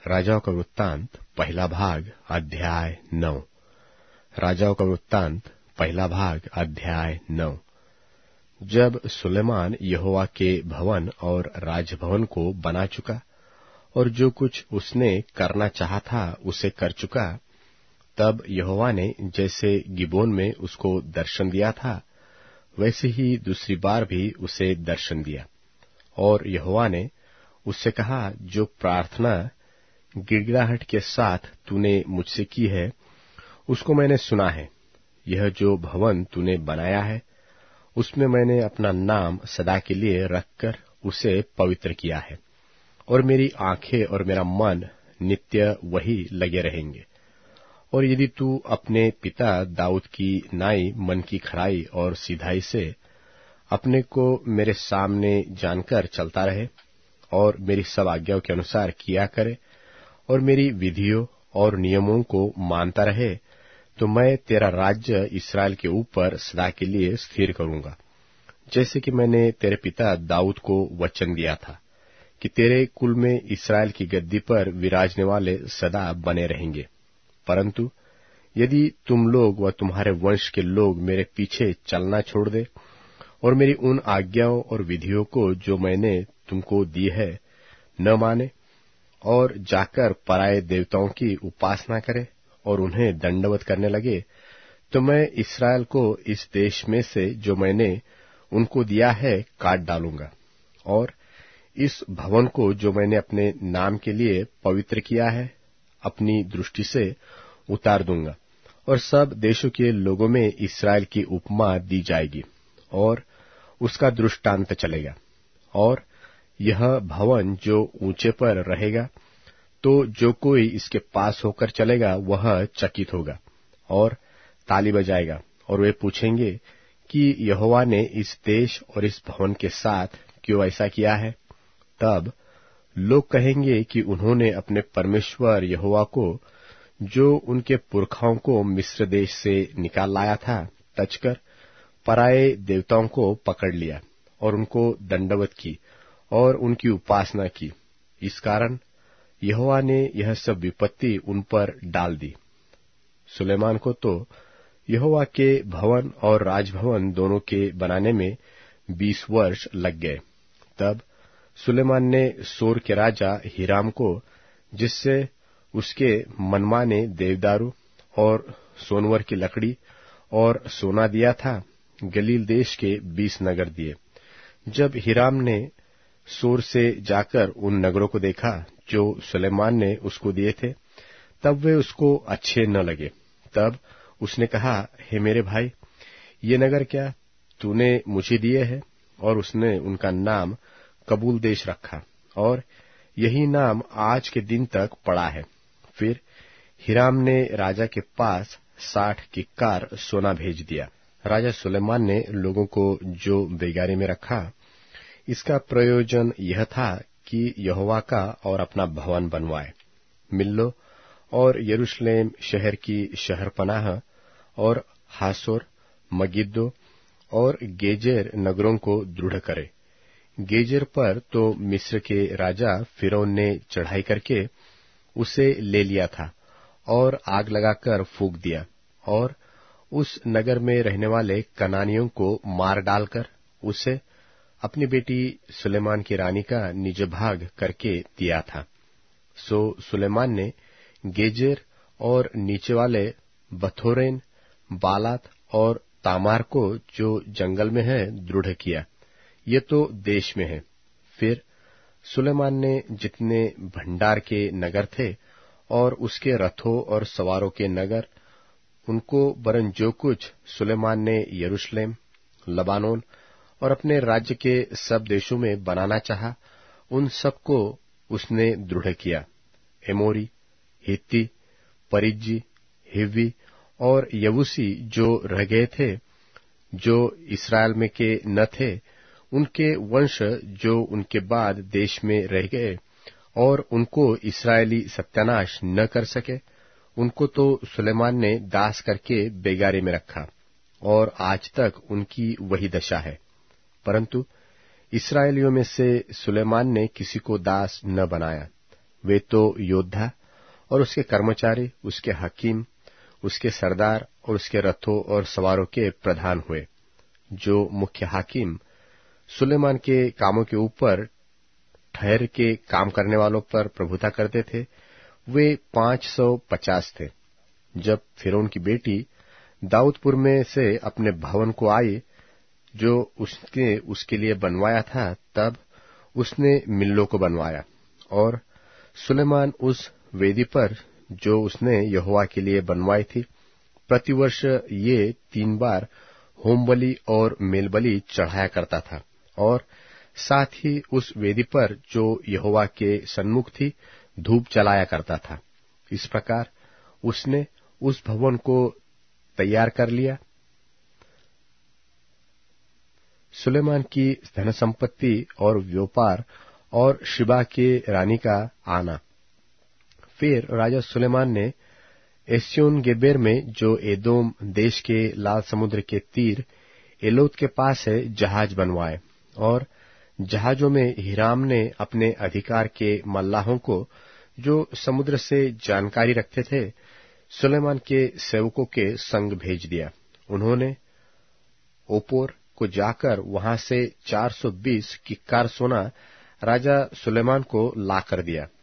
राजाओं का वृत्तांत पहला भाग अध्याय 9। राजाओं का वृत्तांत पहला भाग अध्याय 9। जब सुलेमान यहोवा के भवन और राजभवन को बना चुका और जो कुछ उसने करना चाहा था उसे कर चुका, तब यहोवा ने जैसे गिबोन में उसको दर्शन दिया था वैसे ही दूसरी बार भी उसे दर्शन दिया। और यहोवा ने उससे कहा, जो प्रार्थना गिड़गिड़ाहट के साथ तूने मुझसे की है उसको मैंने सुना है। यह जो भवन तूने बनाया है उसमें मैंने अपना नाम सदा के लिए रखकर उसे पवित्र किया है, और मेरी आंखें और मेरा मन नित्य वही लगे रहेंगे। और यदि तू अपने पिता दाऊद की नाई मन की खराई और सिधाई से अपने को मेरे सामने जानकर चलता रहे और मेरी सब आज्ञाओं के अनुसार किया करे और मेरी विधियों और नियमों को मानता रहे, तो मैं तेरा राज्य इस्राएल के ऊपर सदा के लिए स्थिर करूंगा, जैसे कि मैंने तेरे पिता दाऊद को वचन दिया था कि तेरे कुल में इस्राएल की गद्दी पर विराजने वाले सदा बने रहेंगे। परंतु यदि तुम लोग व तुम्हारे वंश के लोग मेरे पीछे चलना छोड़ दे और मेरी उन आज्ञाओं और विधियों को जो मैंने तुमको दी है न माने और जाकर पराये देवताओं की उपासना करे और उन्हें दंडवत करने लगे, तो मैं इस्राएल को इस देश में से जो मैंने उनको दिया है काट डालूंगा, और इस भवन को जो मैंने अपने नाम के लिए पवित्र किया है अपनी दृष्टि से उतार दूंगा, और सब देशों के लोगों में इस्राएल की उपमा दी जाएगी और उसका दृष्टांत चलेगा। और यह भवन जो ऊंचे पर रहेगा, तो जो कोई इसके पास होकर चलेगा वह चकित होगा और ताली बजाएगा, और वे पूछेंगे कि यहोवा ने इस देश और इस भवन के साथ क्यों ऐसा किया है। तब लोग कहेंगे कि उन्होंने अपने परमेश्वर यहोवा को, जो उनके पुरखाओं को मिस्र देश से निकाल लाया था, तजकर पराये देवताओं को पकड़ लिया और उनको दंडवत की और उनकी उपासना की। इस कारण यहोवा ने यह सब विपत्ति उन पर डाल दी। सुलेमान को तो यहोवा के भवन और राजभवन दोनों के बनाने में 20 वर्ष लग गए। तब सुलेमान ने सोर के राजा हिराम को, जिससे उसके मनमाने देवदारू और सोनवर की लकड़ी और सोना दिया था, गलील देश के 20 नगर दिए। जब हिराम ने सोर से जाकर उन नगरों को देखा जो सुलेमान ने उसको दिए थे, तब वे उसको अच्छे न लगे। तब उसने कहा, हे मेरे भाई, ये नगर क्या तूने मुझे दिए हैं? और उसने उनका नाम कबूल देश रखा, और यही नाम आज के दिन तक पड़ा है। फिर हिराम ने राजा के पास 60 किक्कार सोना भेज दिया। राजा सुलेमान ने लोगों को जो बेगारी में रखा, इसका प्रयोजन यह था कि यहोवा का और अपना भवन बनवाए। मिल्लो और यरूशलेम शहर की शहरपनाह और हासोर, मगिद्दो और गेजेर नगरों को दृढ़ करे। गेजेर पर तो मिस्र के राजा फिरौन ने चढ़ाई करके उसे ले लिया था और आग लगाकर फूंक दिया, और उस नगर में रहने वाले कनानियों को मार डालकर उसे अपनी बेटी सुलेमान की रानी का निज भाग करके दिया था। सो सुलेमान ने गेजेर और नीचे वाले बथोरेन, बालात और तामार को, जो जंगल में है, दृढ़ किया। ये तो देश में है। फिर सुलेमान ने जितने भंडार के नगर थे और उसके रथों और सवारों के नगर, उनको वरन जो कुछ सुलेमान ने यरूशलेम, लबानोन और अपने राज्य के सब देशों में बनाना चाहा, उन सबको उसने दृढ़ किया। एमोरी, हित्ती, परिज्जी, हिव्वी और यबूसी जो रह गए थे, जो इस्राएल में के न थे, उनके वंश जो उनके बाद देश में रह गए और उनको इस्राएली सत्यानाश न कर सके, उनको तो सुलेमान ने दास करके बेगारी में रखा, और आज तक उनकी वही दशा है। परंतु इस्राएलियों में से सुलेमान ने किसी को दास न बनाया, वे तो योद्धा और उसके कर्मचारी, उसके हकीम, उसके सरदार और उसके रथों और सवारों के प्रधान हुए। जो मुख्य हाकिम सुलेमान के कामों के ऊपर ठहर के काम करने वालों पर प्रभुता करते थे, वे 550 थे। जब फिरौन की बेटी दाऊदपुर में से अपने भवन को आई जो उसने उसके लिए बनवाया था, तब उसने मिल्लो को बनवाया। और सुलेमान उस वेदी पर जो उसने यहोवा के लिए बनवाई थी, प्रतिवर्ष ये 3 बार होम बलि और मेल बलि चढ़ाया करता था, और साथ ही उस वेदी पर जो यहोवा के सन्मुख थी धूप जलाया करता था। इस प्रकार उसने उस भवन को तैयार कर लिया। सुलेमान की धन संपत्ति और व्यापार और शिबा के रानी का आना। फिर राजा सुलेमान ने एस्योन गेबेर में, जो एदोम देश के लाल समुद्र के तीर एलोत के पास है, जहाज बनवाए। और जहाजों में हिराम ने अपने अधिकार के मल्लाहों को, जो समुद्र से जानकारी रखते थे, सुलेमान के सेवकों के संग भेज दिया। उन्होंने ओपोर को जाकर वहां से 420 किक्कार सोना राजा सुलेमान को ला कर दिया।